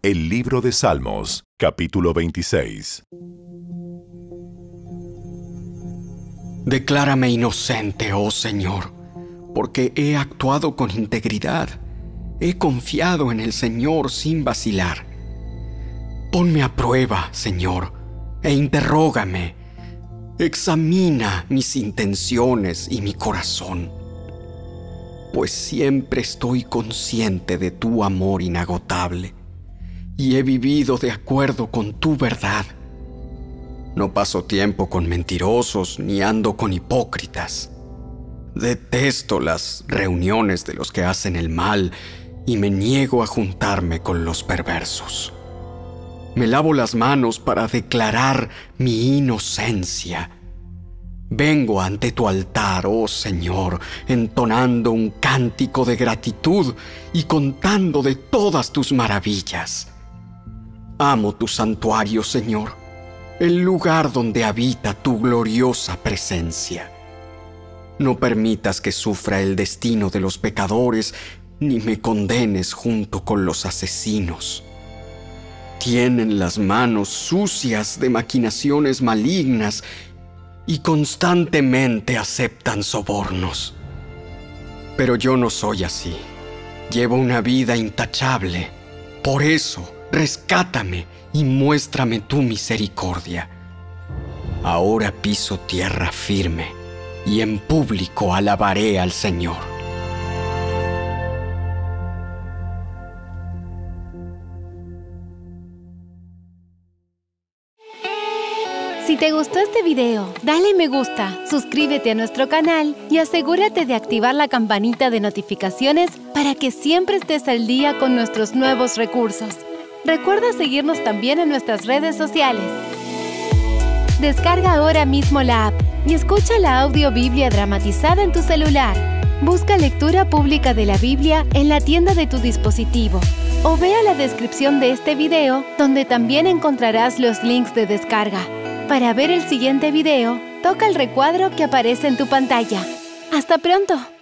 El libro de Salmos, capítulo 26. Declárame inocente, oh Señor, porque he actuado con integridad. He confiado en el Señor sin vacilar. Ponme a prueba, Señor, e interrógame. Examina mis intenciones y mi corazón, pues siempre estoy consciente de tu amor inagotable y he vivido de acuerdo con tu verdad. No paso tiempo con mentirosos ni ando con hipócritas. Detesto las reuniones de los que hacen el mal y me niego a juntarme con los perversos. Me lavo las manos para declarar mi inocencia. Vengo ante tu altar, oh Señor, entonando un cántico de gratitud y contando de todas tus maravillas. Amo tu santuario, Señor, el lugar donde habita tu gloriosa presencia. No permitas que sufra el destino de los pecadores, ni me condenes junto con los asesinos. Tienen las manos sucias de maquinaciones malignas y constantemente aceptan sobornos. Pero yo no soy así. Llevo una vida intachable. Por eso, rescátame y muéstrame tu misericordia. Ahora piso tierra firme y en público alabaré al Señor. Si te gustó este video, dale me gusta, suscríbete a nuestro canal y asegúrate de activar la campanita de notificaciones para que siempre estés al día con nuestros nuevos recursos. Recuerda seguirnos también en nuestras redes sociales. Descarga ahora mismo la app y escucha la audiobiblia dramatizada en tu celular. Busca lectura pública de la Biblia en la tienda de tu dispositivo o vea la descripción de este video donde también encontrarás los links de descarga. Para ver el siguiente video, toca el recuadro que aparece en tu pantalla. ¡Hasta pronto!